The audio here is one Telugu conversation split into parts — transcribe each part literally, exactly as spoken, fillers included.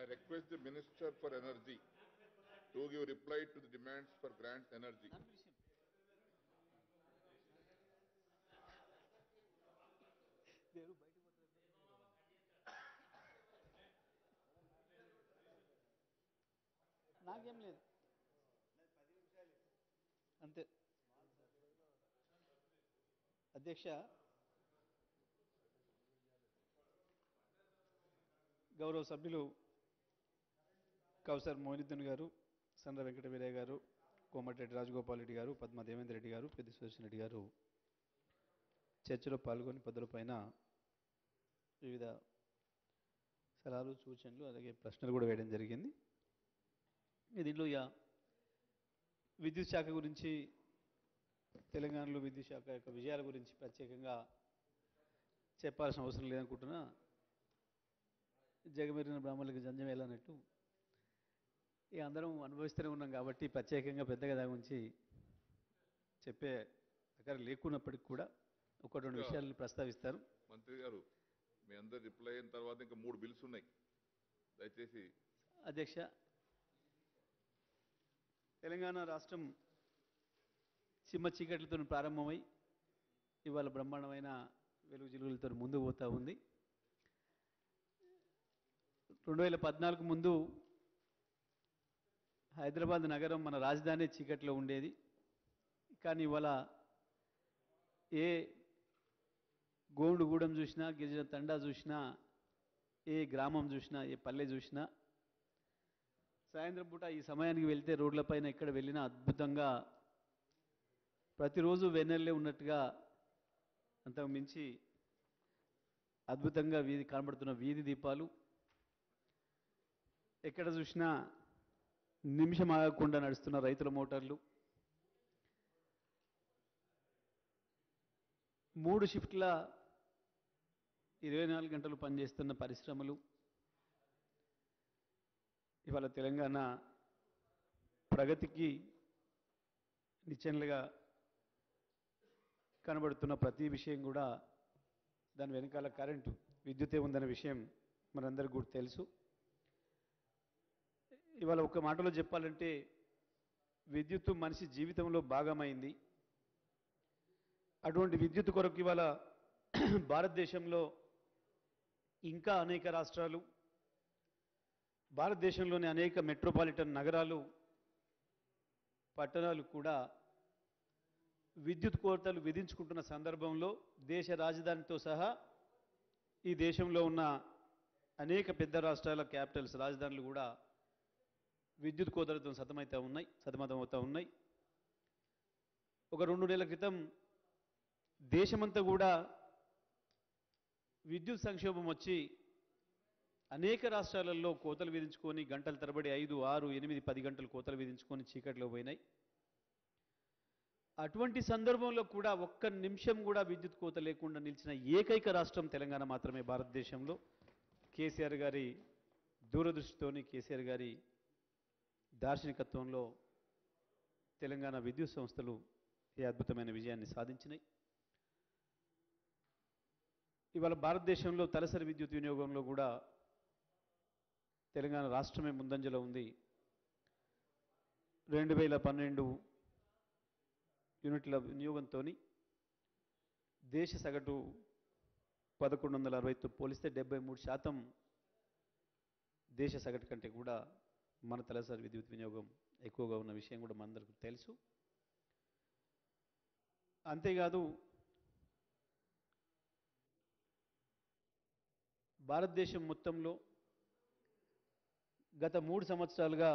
request the Minister for Energy to give reply to the demands for grants energy. నాకేం లేదు అంతే అధ్యక్ష గౌరవ సభ్యులు కౌసర్ మోయినుద్దీన్ గారు సండ్ర వెంకట వీరయ్య గారు కోమటిరెడ్డి రాజగోపాల్ రెడ్డి గారు పద్మ దేవేందర్ రెడ్డి గారు పెద్ది సుదర్శన్ రెడ్డి గారు చర్చలో పాల్గొని పద్ధతులపైన వివిధ సలహాలు సూచనలు అలాగే ప్రశ్నలు కూడా వేయడం జరిగింది. దీంట్లో ఇక విద్యుత్ శాఖ గురించి తెలంగాణలో విద్యుత్ శాఖ యొక్క విజయాల గురించి ప్రత్యేకంగా చెప్పాల్సిన అవసరం లేదనుకుంటున్నా. జగమెరిగిన బ్రాహ్మణులకు జంజం వెళ్ళనట్టు ఇక అందరం అనుభవిస్తూనే ఉన్నాం కాబట్టి ప్రత్యేకంగా పెద్దగా దాని గురించి చెప్పే దగ్గర లేకున్నప్పటికీ కూడా ఒక రెండు విషయాలను ప్రస్తావిస్తారు. మంత్రి గారు మీ అందరు రిప్లై అయిన తర్వాత ఇంకా మూడు బిల్స్ ఉన్నాయి, దయచేసి. అధ్యక్ష, తెలంగాణ రాష్ట్రం చిమ్మ చీకట్లతో ప్రారంభమై ఇవాళ బ్రహ్మాండమైన వెలుగు జిలుగులతో ముందుకు పోతూ ఉంది. రెండు వేల పద్నాలుగు ముందు హైదరాబాద్ నగరం మన రాజధాని చీకట్లో ఉండేది. కానీ ఇవాళ ఏ గోండుగూడెం చూసినా, గిరిజన తండా చూసినా, ఏ గ్రామం చూసినా, ఏ పల్లె చూసినా సాయంత్రం పూట ఈ సమయానికి వెళ్తే రోడ్లపైన ఎక్కడ వెళ్ళినా అద్భుతంగా ప్రతిరోజు వెన్నెల్లే ఉన్నట్టుగా అంతకు మించి అద్భుతంగా వీధి కనబడుతున్న వీధి దీపాలు, ఎక్కడ చూసినా నిమిషం ఆగకుండా నడుస్తున్న రైతుల మోటార్లు, మూడు షిఫ్ట్ల ఇరవై నాలుగు గంటలు పనిచేస్తున్న పరిశ్రమలు, ఇవాళ తెలంగాణ ప్రగతికి నిచ్చెనలుగా కనబడుతున్న ప్రతి విషయం కూడా దాని వెనకాల కరెంటు విద్యుతే ఉందనే విషయం మనందరికీ కూడా తెలుసు. ఇవాళ ఒక మాటలో చెప్పాలంటే విద్యుత్తు మనిషి జీవితంలో భాగమైంది. అటువంటి విద్యుత్ కొరకు ఇవాళ భారతదేశంలో ఇంకా అనేక రాష్ట్రాలు, భారతదేశంలోని అనేక మెట్రోపాలిటన్ నగరాలు, పట్టణాలు కూడా విద్యుత్ కోతలు విధించుకుంటున్న సందర్భంలో దేశ రాజధానితో సహా ఈ దేశంలో ఉన్న అనేక పెద్ద రాష్ట్రాల క్యాపిటల్స్ రాజధానులు కూడా విద్యుత్ కోతలతో సతమవుతూ ఉన్నాయి సతమతమవుతూ ఉన్నాయి. ఒక రెండు నెలల క్రితం దేశమంతా కూడా విద్యుత్ సంక్షోభం వచ్చి అనేక రాష్ట్రాలలో కోతలు విధించుకొని గంటల తరబడి ఐదు ఆరు ఎనిమిది పది గంటలు కోతలు విధించుకొని చీకట్లో పోయినాయి. అటువంటి సందర్భంలో కూడా ఒక్క నిమిషం కూడా విద్యుత్ కోత లేకుండా నిలిచిన ఏకైక రాష్ట్రం తెలంగాణ మాత్రమే భారతదేశంలో. కేసీఆర్ గారి దూరదృష్టితోని, కేసీఆర్ గారి దార్శనికత్వంలో తెలంగాణ విద్యుత్ సంస్థలు ఈ అద్భుతమైన విజయాన్ని సాధించినాయి. ఇవాళ భారతదేశంలో తలసరి విద్యుత్ వినియోగంలో కూడా తెలంగాణ రాష్ట్రమే ముందంజలో ఉంది. రెండు వేల పన్నెండు యూనిట్ల వినియోగంతో దేశ సగటు పదకొండు వందల అరవైతో పోలిస్తే డెబ్బై మూడు శాతం దేశ సగటు కంటే కూడా మన తలసరి విద్యుత్ వినియోగం ఎక్కువగా ఉన్న విషయం కూడా మనందరికీ తెలుసు. అంతేకాదు భారతదేశం మొత్తంలో గత మూడు సంవత్సరాలుగా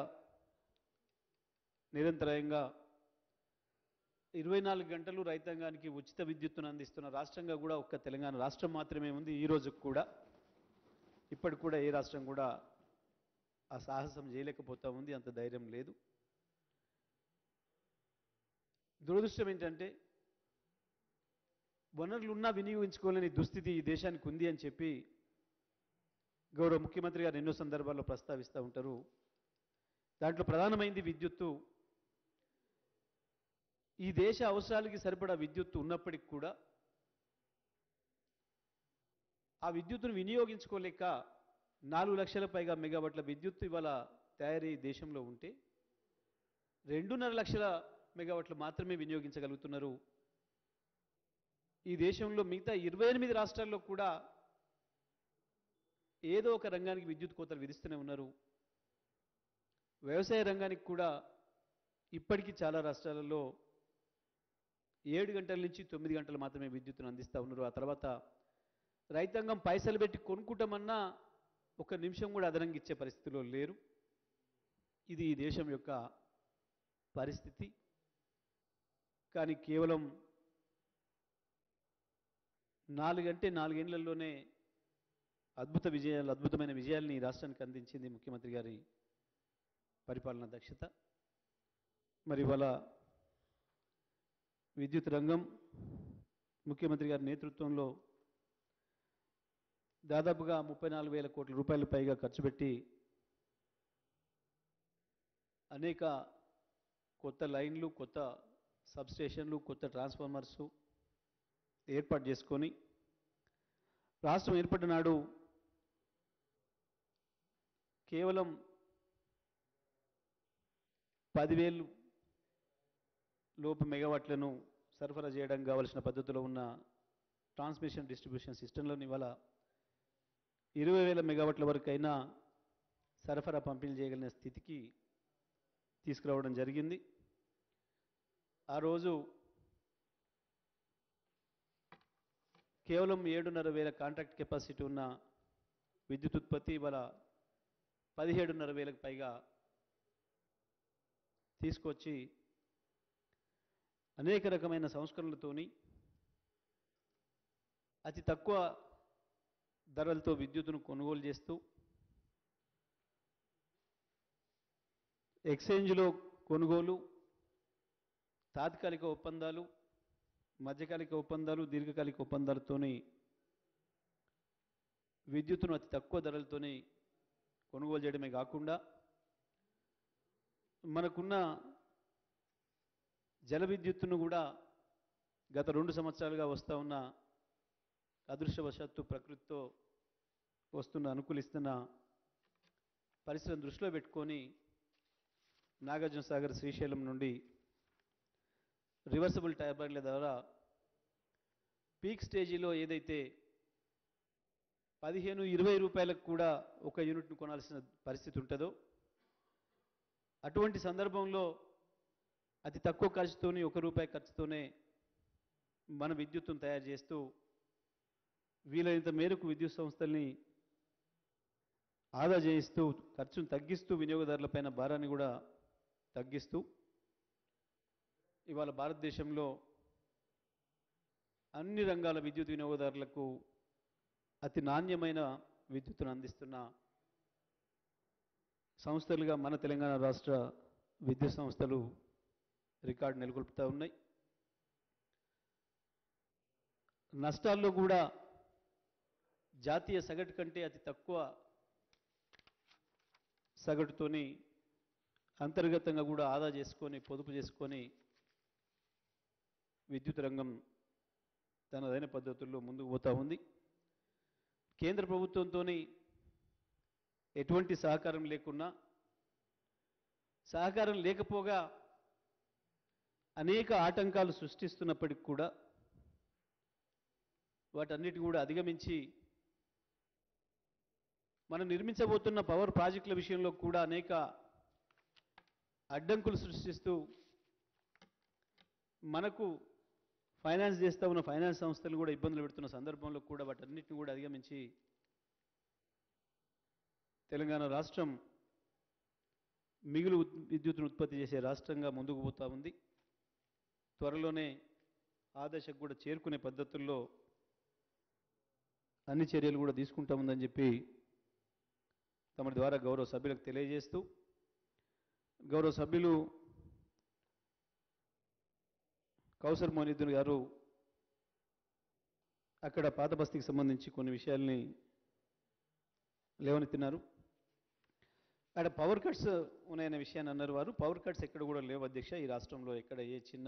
నిరంతరాయంగా ఇరవై నాలుగు గంటలు రైతాంగానికి ఉచిత విద్యుత్తును అందిస్తున్న రాష్ట్రంగా కూడా ఒక్క తెలంగాణ రాష్ట్రం మాత్రమే ఉంది. ఈ రోజుకు కూడా ఇప్పటికి కూడా ఏ రాష్ట్రం కూడా ఆ సాహసం చేయలేకపోతా ఉంది, అంత ధైర్యం లేదు. దురదృష్టం ఏంటంటే వనరులున్నా వినియోగించుకోలేని దుస్థితి ఈ దేశానికి ఉంది అని చెప్పి గౌరవ ముఖ్యమంత్రి గారు ఎన్నో సందర్భాల్లో ప్రస్తావిస్తూ ఉంటారు. దాంట్లో ప్రధానమైంది విద్యుత్తు. ఈ దేశ అవసరాలకి సరిపడా విద్యుత్తు ఉన్నప్పటికీ కూడా ఆ విద్యుత్తును వినియోగించుకోలేక నాలుగు లక్షల పైగా మెగావాట్ల విద్యుత్ ఇవాళ తయారీ దేశంలో ఉంటే రెండున్నర లక్షల మెగావాట్లు మాత్రమే వినియోగించగలుగుతున్నారు. ఈ దేశంలో మిగతా ఇరవై ఎనిమిది రాష్ట్రాల్లో కూడా ఏదో ఒక రంగానికి విద్యుత్ కోతలు విధిస్తూనే ఉన్నారు. వ్యవసాయ రంగానికి కూడా ఇప్పటికీ చాలా రాష్ట్రాలలో ఏడు గంటల నుంచి తొమ్మిది గంటలు మాత్రమే విద్యుత్తును అందిస్తూ ఉన్నారు. ఆ తర్వాత రైతాంగం పైసలు పెట్టి కొనుక్కుంటామన్నా ఒక నిమిషం కూడా అదనంగా ఇచ్చే పరిస్థితిలో లేరు. ఇది ఈ దేశం యొక్క పరిస్థితి. కానీ కేవలం నాలుగంటే నాలుగేళ్లలోనే అద్భుత విజయాలు అద్భుతమైన విజయాల్ని ఈ రాష్ట్రానికి అందించింది ముఖ్యమంత్రి గారి పరిపాలనా దక్షత. మరి ఇవాళ విద్యుత్ రంగం ముఖ్యమంత్రి గారి నేతృత్వంలో దాదాపుగా ముప్పై నాలుగు వేల కోట్ల రూపాయల పైగా ఖర్చు పెట్టి అనేక కొత్త లైన్లు, కొత్త సబ్స్టేషన్లు, కొత్త ట్రాన్స్ఫార్మర్సు ఏర్పాటు చేసుకొని రాష్ట్రం ఏర్పడిన నాడు కేవలం పదివేలు లోపు మెగావాట్లను సరఫరా చేయడానికి కావలసిన పద్ధతిలో ఉన్న ట్రాన్స్మిషన్ డిస్ట్రిబ్యూషన్ సిస్టంలోని ఇవాళ ఇరవై వేల మెగావాట్ల వరకైనా సరఫరా పంపిణీ చేయగలిగిన స్థితికి తీసుకురావడం జరిగింది. ఆ రోజు కేవలం ఏడున్నర వేల కాంట్రాక్ట్ కెపాసిటీ ఉన్న విద్యుత్ ఉత్పత్తి ఇవాళ పదిహేడున్నర వేలకు పైగా తీసుకొచ్చి అనేక రకమైన సంస్కరణలతోని అతి తక్కువ ధరలతో విద్యుత్తును కొనుగోలు చేస్తూ ఎక్స్చేంజ్లో కొనుగోలు, తాత్కాలిక ఒప్పందాలు, మధ్యకాలిక ఒప్పందాలు, దీర్ఘకాలిక ఒప్పందాలతోని విద్యుత్తును అతి తక్కువ ధరలతోని కొనుగోలు చేయడమే కాకుండా మనకున్న జల విద్యుత్తును కూడా గత రెండు సంవత్సరాలుగా వస్తూ ఉన్న అదృష్టవశాత్తు ప్రకృతితో వస్తున్న అనుకూలిస్తున్న పరిస్థితులను దృష్టిలో పెట్టుకొని నాగార్జున సాగర్, శ్రీశైలం నుండి రివర్సిబుల్ టర్బైన్ల ద్వారా పీక్ స్టేజీలో ఏదైతే పదిహేను ఇరవై రూపాయలకు కూడా ఒక యూనిట్ను కొనాల్సిన పరిస్థితి ఉంటుందో అటువంటి సందర్భంలో అతి తక్కువ ఖర్చుతోని ఒక రూపాయి ఖర్చుతోనే మన విద్యుత్తును తయారు చేస్తూ వీలైనంత మేరకు విద్యుత్ సంస్థల్ని ఆదా చేయిస్తూ ఖర్చును తగ్గిస్తూ వినియోగదారులపైన భారాన్ని కూడా తగ్గిస్తూ ఇవాళ భారతదేశంలో అన్ని రంగాల విద్యుత్ వినియోగదారులకు అతి నాణ్యమైన విద్యుత్తును అందిస్తున్న సంస్థలుగా మన తెలంగాణ రాష్ట్ర విద్యుత్ సంస్థలు రికార్డు నెలకొల్పుతూ ఉన్నాయి. నష్టాల్లో కూడా జాతీయ సగటు కంటే అతి తక్కువ సగటుతోని అంతర్గతంగా కూడా ఆదా చేసుకొని పొదుపు చేసుకొని విద్యుత్ రంగం తనదైన పద్ధతుల్లో ముందుకు పోతూ ఉంది. కేంద్ర ప్రభుత్వంతో ఎటువంటి సహకారం లేకున్నా, సహకారం లేకపోగా అనేక ఆటంకాలు సృష్టిస్తున్నప్పటికీ కూడా వాటన్నిటి కూడా అధిగమించి మనం నిర్మించబోతున్న పవర్ ప్రాజెక్టుల విషయంలో కూడా అనేక అడ్డంకులు సృష్టిస్తూ మనకు ఫైనాన్స్ చేస్తూ ఉన్న ఫైనాన్స్ సంస్థలు కూడా ఇబ్బందులు పెడుతున్న సందర్భంలో కూడా వాటన్నిటిని కూడా అధిగమించి తెలంగాణ రాష్ట్రం మిగులు విద్యుత్తును ఉత్పత్తి చేసే రాష్ట్రంగా ముందుకు పోతూ ఉంది. త్వరలోనే ఆ దశకు కూడా చేరుకునే పద్ధతుల్లో అన్ని చర్యలు కూడా తీసుకుంటాముందని చెప్పి తమ ద్వారా గౌరవ సభ్యులకు తెలియజేస్తూ, గౌరవ సభ్యులు కౌసర్ మోనిద్దీన్ గారు అక్కడ పాత బస్తీకి సంబంధించి కొన్ని విషయాల్ని లేవనెత్తినారు. అక్కడ పవర్ కట్స్ ఉన్నాయనే విషయాన్ని అన్నారు వారు. పవర్ కట్స్ ఎక్కడ కూడా లేవు అధ్యక్ష. ఈ రాష్ట్రంలో ఎక్కడ ఏ చిన్న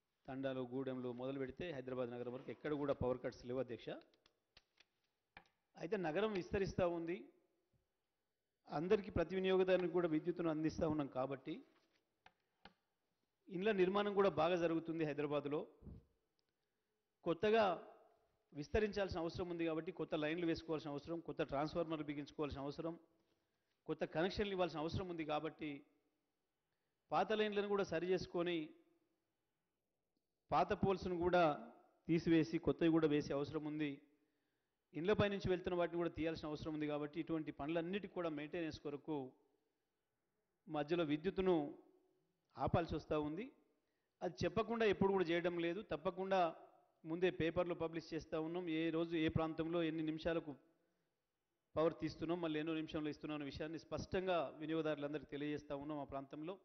తండాలు, గూడెంలు మొదలు పెడితే హైదరాబాద్ నగరం వరకు ఎక్కడ కూడా పవర్ కట్స్ లేవు అధ్యక్ష. అయితే నగరం విస్తరిస్తూ ఉంది, అందరికీ ప్రతి వినియోగదారునికి కూడా విద్యుత్తును అందిస్తూ ఉన్నాం కాబట్టి ఇండ్ల నిర్మాణం కూడా బాగా జరుగుతుంది హైదరాబాదులో. కొత్తగా విస్తరించాల్సిన అవసరం ఉంది కాబట్టి కొత్త లైన్లు వేసుకోవాల్సిన అవసరం, కొత్త ట్రాన్స్ఫార్మర్లు బిగించుకోవాల్సిన అవసరం, కొత్త కనెక్షన్లు ఇవ్వాల్సిన అవసరం ఉంది కాబట్టి పాత లైన్లను కూడా సరి చేసుకొని పాత పోల్స్ను కూడా తీసివేసి కొత్తవి కూడా వేసే అవసరం ఉంది. ఇండ్లపై నుంచి వెళ్తున్న వాటిని కూడా తీయాల్సిన అవసరం ఉంది కాబట్టి ఇటువంటి పనులన్నిటికీ కూడా మెయింటెనెన్స్ కొరకు మధ్యలో విద్యుత్తును ఆపాల్సి వస్తూ ఉంది. అది చెప్పకుండా ఎప్పుడు కూడా చేయడం లేదు, తప్పకుండా ముందే పేపర్లో పబ్లిష్ చేస్తూ ఉన్నాం. ఏ రోజు ఏ ప్రాంతంలో ఎన్ని నిమిషాలకు పవర్ తీస్తున్నాం, మళ్ళీ ఎన్నో నిమిషంలో ఇస్తున్నాం అనే విషయాన్ని స్పష్టంగా వినియోగదారులందరికీ తెలియజేస్తూ ఉన్నాం. ఆ ప్రాంతంలో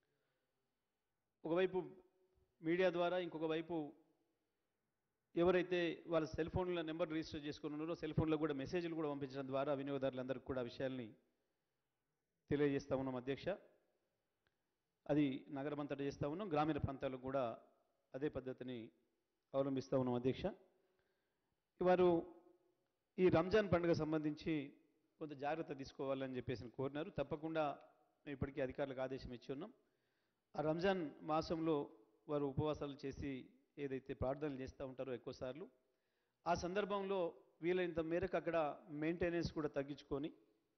ఒకవైపు మీడియా ద్వారా, ఇంకొక వైపు ఎవరైతే వాళ్ళ సెల్ ఫోన్ల నెంబర్ రిజిస్టర్ చేసుకుని ఉన్నారో సెల్ ఫోన్లో కూడా మెసేజ్లు కూడా పంపించడం ద్వారా వినియోగదారులందరికీ కూడా విషయాల్ని తెలియజేస్తూ ఉన్నాం అధ్యక్ష. అది నగరమంతటా చేస్తూ ఉన్నాం, గ్రామీణ ప్రాంతాలకు కూడా అదే పద్ధతిని అవలంబిస్తూ ఉన్నాం అధ్యక్ష. వారు ఈ రంజాన్ పండుగ సంబంధించి కొంత జాగ్రత్త తీసుకోవాలని చెప్పేసి కోరినారు. తప్పకుండా మేము ఇప్పటికీ అధికారులకు ఆదేశం ఇచ్చి ఉన్నాం. ఆ రంజాన్ మాసంలో వారు ఉపవాసాలు చేసి ఏదైతే ప్రార్థనలు చేస్తూ ఉంటారో ఎక్కువసార్లు, ఆ సందర్భంలో వీలైనంత మేరకు అక్కడ మెయింటెనెన్స్ కూడా తగ్గించుకొని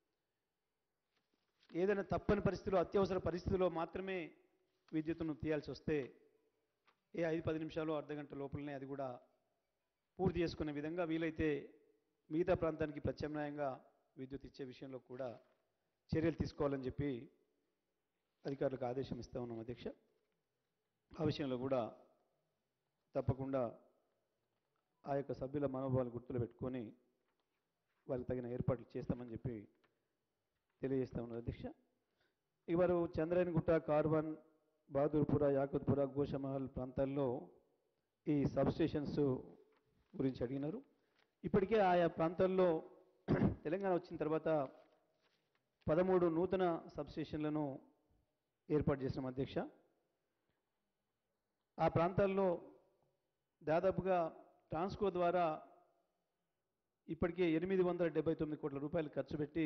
ఏదైనా తప్పని పరిస్థితిలో, అత్యవసర పరిస్థితిలో మాత్రమే విద్యుత్తును తీయాల్సి వస్తే ఏ ఐదు పది నిమిషాలు అర్ధ గంట లోపలనే అది కూడా పూర్తి చేసుకునే విధంగా వీలైతే మిగతా ప్రాంతానికి ప్రత్యామ్నాయంగా విద్యుత్ ఇచ్చే విషయంలో కూడా చర్యలు తీసుకోవాలని చెప్పి అధికారులకు ఆదేశం ఇస్తూ ఉన్నాం అధ్యక్ష. ఆ విషయంలో కూడా తప్పకుండా ఆ యొక్క సభ్యుల మనోభావాలు గుర్తులు పెట్టుకొని వారికి తగిన ఏర్పాట్లు చేస్తామని చెప్పి తెలియజేస్తా ఉన్నారు అధ్యక్ష. ఇవారు చంద్రాయనగుట్ట, కార్వాన్, బహదూర్పుర, యాకుత్పుర, గోషమహల్ ప్రాంతాల్లో ఈ సబ్స్టేషన్స్ గురించి అడిగినారు. ఇప్పటికే ఆయా ప్రాంతాల్లో తెలంగాణ వచ్చిన తర్వాత పదమూడు నూతన సబ్స్టేషన్లను ఏర్పాటు చేసినాం అధ్యక్ష. ఆ ప్రాంతాల్లో దాదాపుగా ట్రాన్స్కో ద్వారా ఇప్పటికే ఎనిమిది వందల డెబ్బై తొమ్మిది కోట్ల రూపాయలు ఖర్చు పెట్టి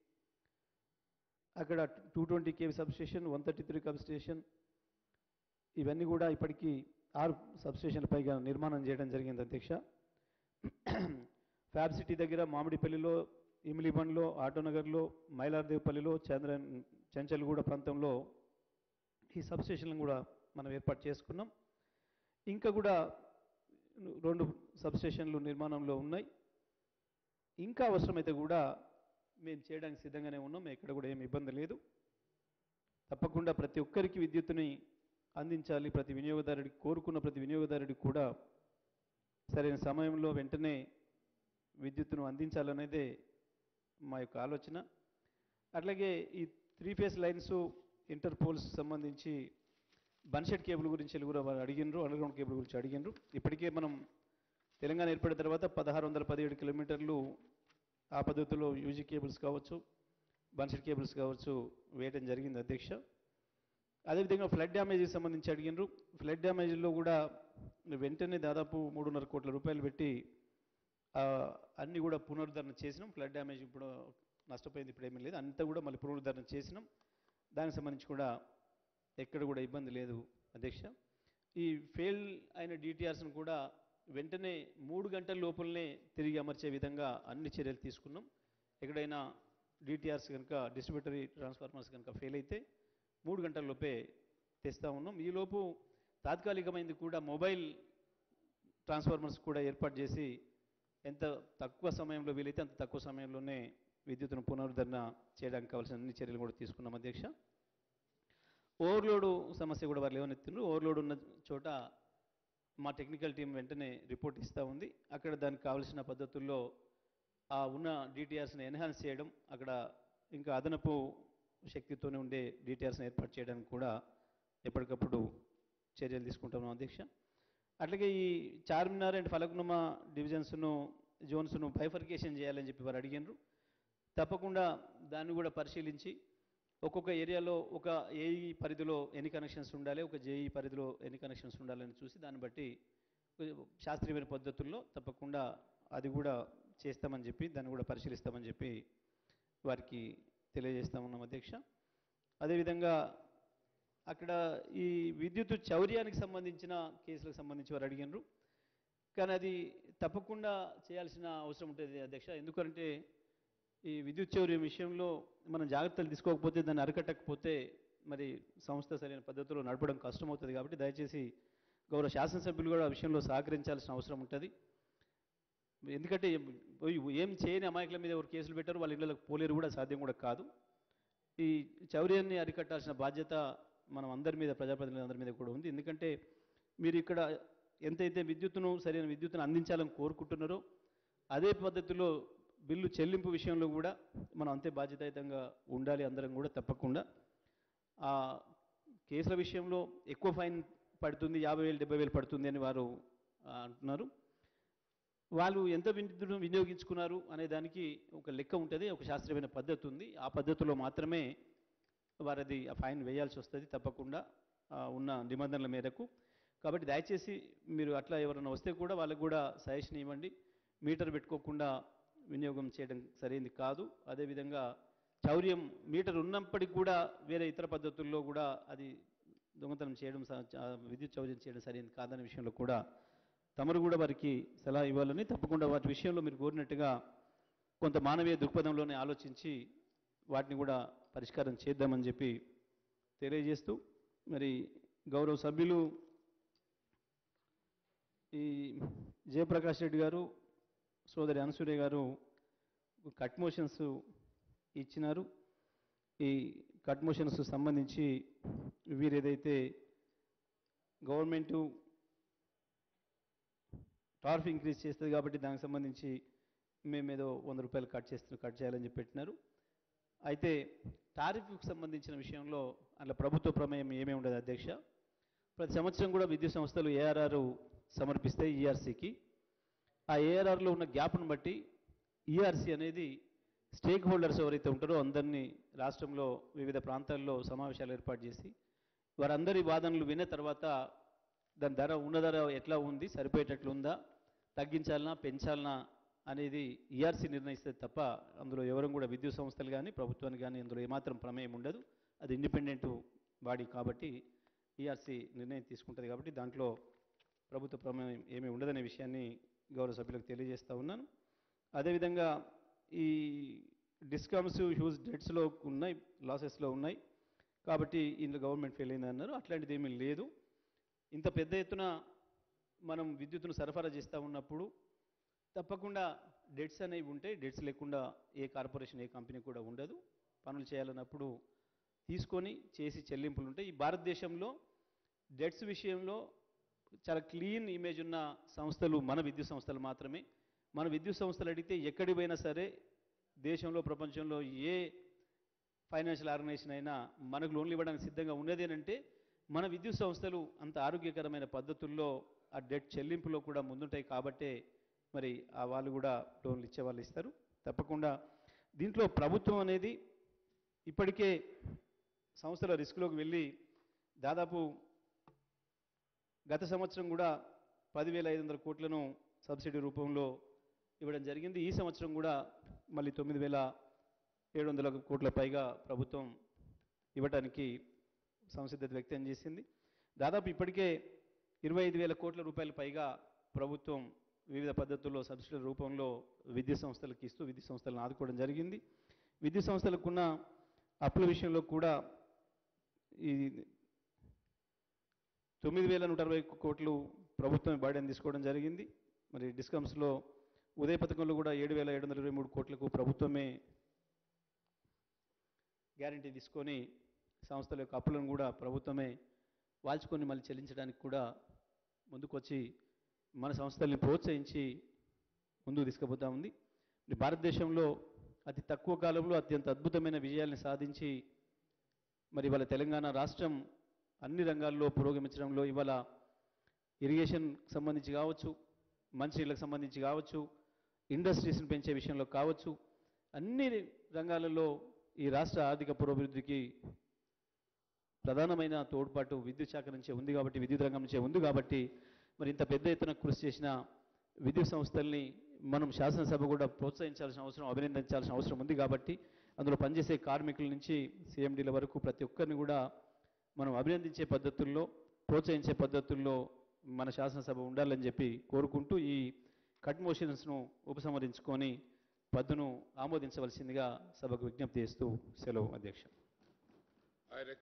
అక్కడ two twenty KV substation, one thirty three substation, ఇవన్నీ కూడా ఇప్పటికీ ఆరు సబ్స్టేషన్ల పైగా నిర్మాణం చేయడం జరిగింది అధ్యక్ష. ఫ్యాబ్ సిటీ దగ్గర మామిడిపల్లిలో, ఇమిలిబండ్లో, ఆటోనగర్లో, మైలార్దేవ్పల్లిలో, చంద్ర చెంచల్గూడ ప్రాంతంలో ఈ సబ్స్టేషన్లను కూడా మనం ఏర్పాటు చేసుకున్నాం. ఇంకా కూడా రెండు సబ్స్టేషన్లు నిర్మాణంలో ఉన్నాయి. ఇంకా అవసరమైతే కూడా మేము చేయడానికి సిద్ధంగానే ఉన్నాం, ఎక్కడ కూడా ఏమి ఇబ్బంది లేదు. తప్పకుండా ప్రతి ఒక్కరికి విద్యుత్తుని అందించాలి, ప్రతి వినియోగదారుడికి, కోరుకున్న ప్రతి వినియోగదారుడికి కూడా సరైన సమయంలో వెంటనే విద్యుత్తును అందించాలనేదే మా యొక్క ఆలోచన. అట్లాగే ఈ three phase lines, inter poles సంబంధించి బన్షెట్ కేబుల్ గురించి కూడా వారు అడిగినరు, అండర్గ్రౌండ్ కేబుల్ గురించి అడిగినరు. ఇప్పటికే మనం తెలంగాణ ఏర్పడిన తర్వాత పదహారు వందల పదిహేడు కిలోమీటర్లు ఆ పద్ధతిలో యూజీ కేబుల్స్ కావచ్చు, బన్షెట్ కేబుల్స్ కావచ్చు వేయడం జరిగింది అధ్యక్ష. అదేవిధంగా ఫ్లడ్ డ్యామేజ్కి సంబంధించి అడిగినరు. ఫ్లడ్ డ్యామేజ్లో కూడా వెంటనే దాదాపు మూడున్నర కోట్ల రూపాయలు పెట్టి అన్నీ కూడా పునరుద్ధరణ చేసినాం. ఫ్లడ్ డ్యామేజ్ ఇప్పుడు నష్టపోయింది, ఇప్పుడు ఏమీ లేదు, అంతా కూడా మళ్ళీ పునరుద్ధరణ చేసినాం. దానికి సంబంధించి కూడా ఎక్కడ కూడా ఇబ్బంది లేదు అధ్యక్ష. ఈ ఫెయిల్ అయిన డిటిఆర్స్ను కూడా వెంటనే మూడు గంటల లోపలనే తిరిగి అమర్చే విధంగా అన్ని చర్యలు తీసుకున్నాం. ఎక్కడైనా డిటిఆర్స్ కనుక, డిస్ట్రిబ్యూటరీ ట్రాన్స్ఫార్మర్స్ కనుక ఫెయిల్ అయితే మూడు గంటల లోపే తెస్తూ ఉన్నాం. ఈలోపు తాత్కాలికమైంది కూడా మొబైల్ ట్రాన్స్ఫార్మర్స్ కూడా ఏర్పాటు చేసి ఎంత తక్కువ సమయంలో వీలైతే అంత తక్కువ సమయంలోనే విద్యుత్తును పునరుద్ధరణ చేయడానికి కావాల్సిన అన్ని చర్యలు కూడా తీసుకున్నాం అధ్యక్ష. ఓవర్లోడ్ సమస్య కూడా వారు లేవనెత్తిండ్రు. ఓవర్లోడ్ ఉన్న చోట మా టెక్నికల్ టీం వెంటనే రిపోర్ట్ ఇస్తూ ఉంది. అక్కడ దానికి కావలసిన పద్ధతుల్లో ఆ ఉన్న డిటిఆర్స్ని ఎన్హాన్స్ చేయడం, అక్కడ ఇంకా అదనపు శక్తితోనే ఉండే డిటిఆర్స్ని ఏర్పాటు చేయడానికి కూడా ఎప్పటికప్పుడు చర్యలు తీసుకుంటున్నాం అధ్యక్ష. అట్లాగే ఈ చార్మినార్ అండ్ ఫలక్నుమా డివిజన్స్ను, జోన్స్ను బైఫర్కేషన్ చేయాలని చెప్పి వారు అడిగినారు. తప్పకుండా దాన్ని కూడా పరిశీలించి ఒక్కొక్క ఏరియాలో ఒక ఏఈ పరిధిలో ఎన్ని కనెక్షన్స్ ఉండాలి, ఒక జేఈ పరిధిలో ఎన్ని కనెక్షన్స్ ఉండాలని చూసి దాన్ని బట్టి శాస్త్రీయమైన పద్ధతుల్లో తప్పకుండా అది కూడా చేస్తామని చెప్పి దాన్ని కూడా పరిశీలిస్తామని చెప్పి వారికి తెలియజేస్తా ఉన్నాం అధ్యక్ష. అదేవిధంగా అక్కడ ఈ విద్యుత్ చౌర్యానికి సంబంధించిన కేసులకు సంబంధించి వారు అడిగినారు. కానీ అది తప్పకుండా చేయాల్సిన అవసరం ఉంటుంది అధ్యక్ష. ఎందుకంటే ఈ విద్యుత్ చౌర్యం విషయంలో మనం జాగ్రత్తలు తీసుకోకపోతే, దాన్ని అరికట్టకపోతే మరి సంస్థ సరైన పద్ధతిలో నడపడం కష్టమవుతుంది. కాబట్టి దయచేసి గౌరవ శాసనసభ్యులు కూడా ఆ విషయంలో సహకరించాల్సిన అవసరం ఉంటుంది. ఎందుకంటే ఏం చేయని అమాయకుల మీద ఎవరు కేసులు పెట్టారు, వాళ్ళ ఇళ్ళకి పోలేరు కూడా, సాధ్యం కూడా కాదు. ఈ చౌర్యాన్ని అరికట్టాల్సిన బాధ్యత మనం అందరి మీద, ప్రజాప్రతినిధులందరి మీద కూడా ఉంది. ఎందుకంటే మీరు ఇక్కడ ఎంతైతే విద్యుత్తును, సరైన విద్యుత్తును అందించాలని కోరుకుంటున్నారో అదే పద్ధతిలో బిల్లు చెల్లింపు విషయంలో కూడా మనం అంతే బాధ్యతాయుతంగా ఉండాలి అందరం కూడా. తప్పకుండా ఆ కేసుల విషయంలో ఎక్కువ ఫైన్ పడుతుంది, యాభై వేలు డెబ్బై వేలు పడుతుంది అని వారు అంటున్నారు. వాళ్ళు ఎంత విద్యుత్తును వినియోగించుకున్నారు అనే దానికి ఒక లెక్క ఉంటుంది, ఒక శాస్త్రీయమైన పద్ధతి ఉంది. ఆ పద్ధతిలో మాత్రమే వారిది ఆ ఫైన్ వేయాల్సి వస్తుంది తప్పకుండా ఉన్న నిబంధనల మేరకు. కాబట్టి దయచేసి మీరు అట్లా ఎవరైనా వస్తే కూడా వాళ్ళకు కూడా సజెషన్ ఇవ్వండి. మీటర్ పెట్టుకోకుండా వినియోగం చేయడం సరైనది కాదు. అదేవిధంగా చౌర్యం మీటర్ ఉన్నప్పటికీ కూడా వేరే ఇతర పద్ధతుల్లో కూడా అది దొంగతనం చేయడం, విద్యుత్ చౌర్యం చేయడం సరైనది కాదనే విషయంలో కూడా తమరు కూడా వారికి సలహా ఇవ్వాలని, తప్పకుండా వాటి విషయంలో మీరు కోరినట్టుగా కొంత మానవీయ దృక్పథంలోనే ఆలోచించి వాటిని కూడా పరిష్కారం చేద్దామని చెప్పి తెలియజేస్తూ, మరి గౌరవ సభ్యులు ఈ జయప్రకాష్ రెడ్డి గారు, సోదరి అనసూయ గారు కట్ మోషన్స్ ఇచ్చినారు. ఈ కట్ మోషన్స్ సంబంధించి వీరు ఏదైతే గవర్నమెంటు టారిఫ్ ఇంక్రీజ్ చేస్తుంది కాబట్టి దానికి సంబంధించి మేమేదో వంద రూపాయలు కట్ చేస్తున్నాం, కట్ చేయాలని చెప్పి పెట్టినారు. అయితే టారిఫ్కి సంబంధించిన విషయంలో అట్లా ప్రభుత్వ ప్రమేయం ఏమీ ఉండదు అధ్యక్ష. ప్రతి సంవత్సరం కూడా విద్యుత్ సంస్థలు ఏఆర్ఆర్ సమర్పిస్తాయి ఈఆర్సీకి. ఆ ఏఆర్ఆర్లో ఉన్న గ్యాప్ను బట్టి ఈఆర్సీ అనేది స్టేక్ హోల్డర్స్ ఎవరైతే ఉంటారో అందరినీ రాష్ట్రంలో వివిధ ప్రాంతాల్లో సమావేశాలు ఏర్పాటు చేసి వారందరి వాదనలు విన్న తర్వాత దాని ధర ఉన్న ధర ఎట్లా ఉంది, సరిపోయేటట్లు ఉందా, తగ్గించాలనా పెంచాలనా అనేది ఈఆర్సీ నిర్ణయిస్తుంది తప్ప అందులో ఎవరు కూడా విద్యుత్ సంస్థలు కానీ ప్రభుత్వానికి కానీ అందులో ఏమాత్రం ప్రమేయం ఉండదు. అది ఇండిపెండెంట్ బాడీ కాబట్టి ఈఆర్సీ నిర్ణయం తీసుకుంటుంది. కాబట్టి దాంట్లో ప్రభుత్వ ప్రమేయం ఏమీ ఉండదనే విషయాన్ని గౌరవ సభ్యులకు తెలియజేస్తూ ఉన్నాను. అదేవిధంగా ఈ డిస్కమ్స్ హ్యూజ్ డెట్స్లో ఉన్నాయి, లాసెస్లో ఉన్నాయి కాబట్టి ఇందులో గవర్నమెంట్ ఫెయిల్ అయింది అన్నారు. అట్లాంటిది ఏమీ లేదు. ఇంత పెద్ద ఎత్తున మనం విద్యుత్తును సరఫరా చేస్తూ ఉన్నప్పుడు తప్పకుండా డెట్స్ అనేవి ఉంటాయి. డెట్స్ లేకుండా ఏ కార్పొరేషన్, ఏ కంపెనీ కూడా ఉండదు. పనులు చేయాలన్నప్పుడు తీసుకొని చేసి చెల్లింపులు ఉంటాయి. ఈ భారతదేశంలో డెట్స్ విషయంలో చాలా క్లీన్ ఇమేజ్ ఉన్న సంస్థలు మన విద్యుత్ సంస్థలు మాత్రమే. మన విద్యుత్ సంస్థలు అడిగితే ఎక్కడికి పోయినా సరే దేశంలో, ప్రపంచంలో ఏ ఫైనాన్షియల్ ఆర్గనైజేషన్ అయినా మనకు లోన్లు ఇవ్వడానికి సిద్ధంగా ఉన్నదేనంటే మన విద్యుత్ సంస్థలు అంత ఆరోగ్యకరమైన పద్ధతుల్లో ఆ డెట్ చెల్లింపులో కూడా ముందుంటాయి. కాబట్టే మరి ఆ వాళ్ళు కూడా లోన్లు ఇచ్చే వాళ్ళు ఇస్తారు. తప్పకుండా దీంట్లో ప్రభుత్వం అనేది ఇప్పటికే సంస్థల రిస్క్లోకి వెళ్ళి దాదాపు గత సంవత్సరం కూడా పదివేల ఐదు వందల కోట్లను సబ్సిడీ రూపంలో ఇవ్వడం జరిగింది. ఈ సంవత్సరం కూడా మళ్ళీ తొమ్మిది వేల ఏడు వందల కోట్ల పైగా ప్రభుత్వం ఇవ్వడానికి సంసిద్ధత వ్యక్తం చేసింది. దాదాపు ఇప్పటికే ఇరవై ఐదు వేల కోట్ల రూపాయల పైగా ప్రభుత్వం వివిధ పద్ధతుల్లో సబ్సిడీ రూపంలో విద్యుత్ సంస్థలకు ఇస్తూ విద్యుత్ సంస్థలను ఆదుకోవడం జరిగింది. విద్యుత్ సంస్థలకున్న అప్పుల విషయంలో కూడా ఈ తొమ్మిది వేల నూట అరవై కోట్లు ప్రభుత్వం బాడీని తీసుకోవడం జరిగింది. మరి డిస్కమ్స్లో ఉదయ పథకంలో కూడా ఏడు వేల ఏడు వందల ఇరవై మూడు కోట్లకు ప్రభుత్వమే గ్యారంటీ తీసుకొని సంస్థల యొక్క అప్పులను కూడా ప్రభుత్వమే వాల్చుకొని మళ్ళీ చెల్లించడానికి కూడా ముందుకొచ్చి మన సంస్థల్ని ప్రోత్సహించి ముందుకు తీసుకుపోతూ ఉంది. భారతదేశంలో అతి తక్కువ కాలంలో అత్యంత అద్భుతమైన విజయాల్ని సాధించి మరి ఇవాళ తెలంగాణ రాష్ట్రం అన్ని రంగాల్లో పురోగమించడంలో ఇవాళ ఇరిగేషన్ సంబంధించి కావచ్చు, మంచినీళ్ళకు సంబంధించి కావచ్చు, ఇండస్ట్రీస్ని పెంచే విషయంలో కావచ్చు, అన్ని రంగాలలో ఈ రాష్ట్ర ఆర్థిక పురోభివృద్ధికి ప్రధానమైన తోడ్పాటు విద్యుత్ శాఖ నుంచే ఉంది. కాబట్టి విద్యుత్ రంగం నుంచే ఉంది. కాబట్టి మరి ఇంత పెద్ద ఎత్తున కృషి చేసిన విద్యుత్ సంస్థల్ని మనం శాసనసభ కూడా ప్రోత్సహించాల్సిన అవసరం, అభినందించాల్సిన అవసరం ఉంది. కాబట్టి అందులో పనిచేసే కార్మికుల నుంచి సీఎండీల వరకు ప్రతి ఒక్కరిని కూడా మనం అభినందించే పద్ధతుల్లో, ప్రోత్సహించే పద్ధతుల్లో మన శాసనసభ ఉండాలని చెప్పి కోరుకుంటూ ఈ కట్ మోషన్స్ను ఉపసంహరించుకొని పద్దును ఆమోదించవలసిందిగా సభకు విజ్ఞప్తి చేస్తూ సెలవు అధ్యక్ష. I